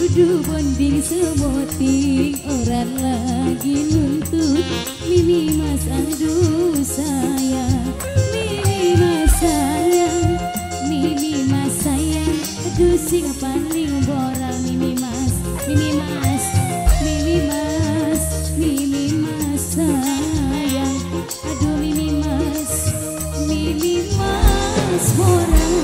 Dudu bonding semoting orang lagi nuntut. Mimi mas aduh sayang, Mimi mas sayang, Mimi mas sayang. Aduh sing paling borang Mimi mas, Mimi mas, Mimi mas, Mimi mas sayang. Aduh Mimi mas, Mimi mas borang.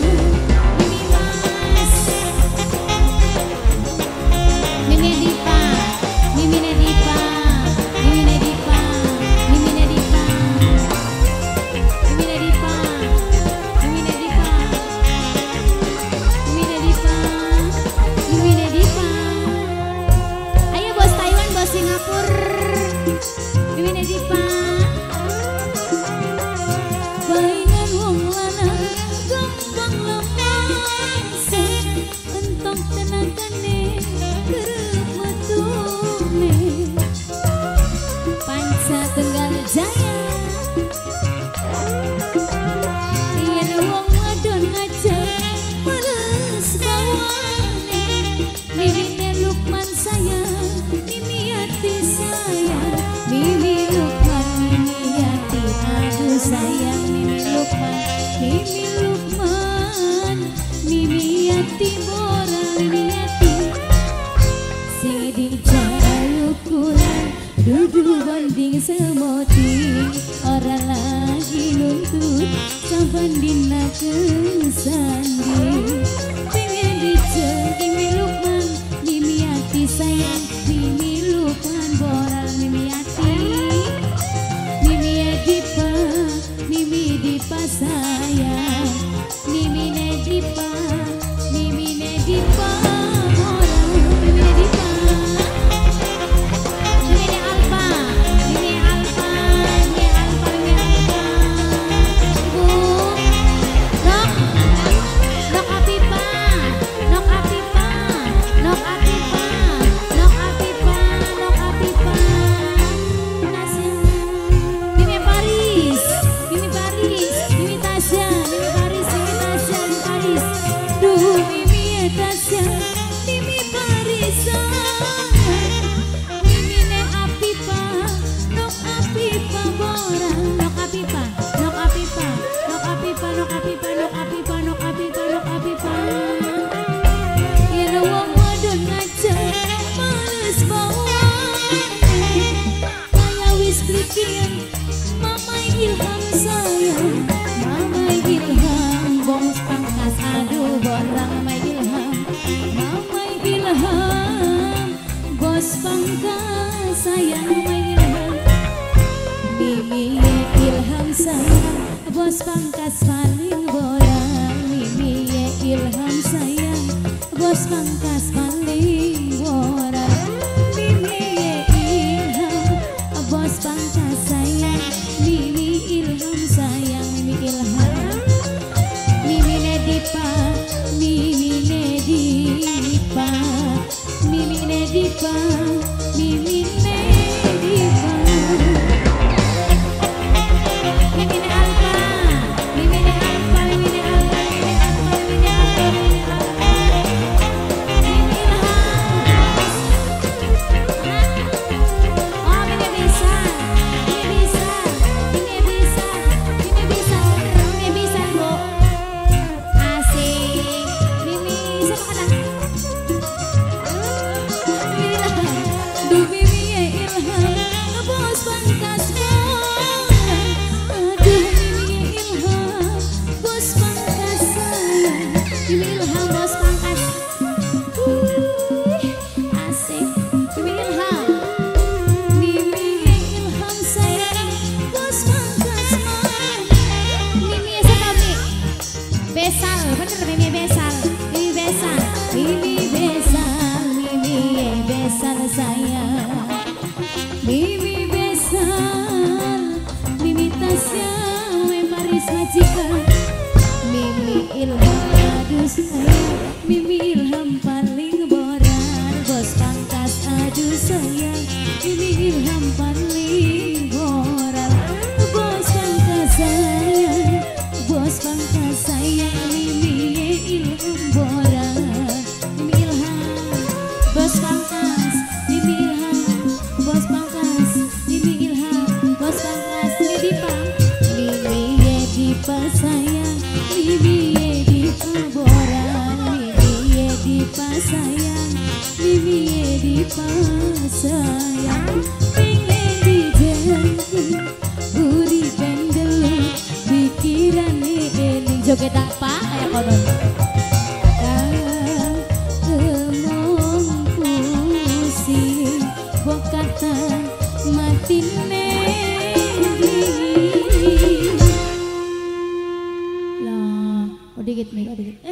Dudu bonding semoting orang lagi nuntut. Saban dina kesanding pengen dicek Mimi Lukman, Mimi hati sayang, Mimi Lukman boral Mimi hati, Mimi Edipa, Mimi Dipa sayang, Mimi Nedipa, Mimi Nedipa boral Mimi Nedipa. Mama Ilham sayang, Mama Ilham bos pangkas aduh borang Mama Ilham, Mama Ilham bos pangkas sayang Mama Ilham, Mimi Ilham sayang bos pangkas paling borang, Mimi Ilham sayang bos pangkas paling borang, Mimi Ilham bos pangkas sayang, Mimi Ilham sayang, Mimi Ilham, Mimi Nedipa, Mimi Nedipa, Mimi Nedipa, Mimi Nedipa. Mimi besar, Mimi Tasya, Paris majikan, Mimi Ilham aduh sayang, Mimi Ilham paling boran, bos pangkas aduh sayang, Mimi Ilham paling boran, bos pangkas sayang, bos pangkas sayang, Mimi Ilham boran, Mimi Ilham sayang Mimi di paboran Mimi di pasayang Mimi di pasayang pengen dijanji buri pendel pikiran eling joget apa kayak konon kemong pusing bokata mati lah dikit nih dikit